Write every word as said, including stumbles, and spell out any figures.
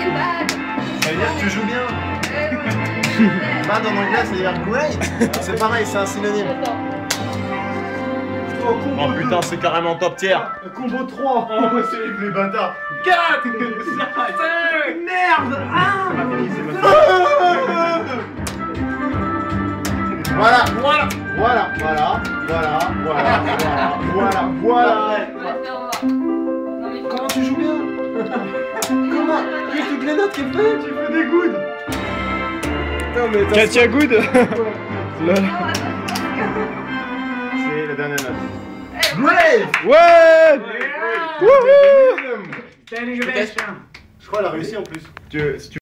Ça veut dire que tu joues bien. Bad en anglais, ça veut dire great. C'est pareil, c'est un synonyme. Oh putain, c'est carrément top tier. Combo trois. Oh, c'est les bâtards. quatre. Merde. Ah. Voilà, voilà, voilà, voilà, voilà, voilà, voilà, voilà, voilà. Comment tu joues bien? Comment? Tu fais toutes les notes qu'elle fait? Tu fais des goods. Non mais t'as... Katia Good. Lol. C'est la dernière note. Brave! Ouais. Wouhou. Standing ovation. Je crois qu'elle a réussi en plus. Tu- si tu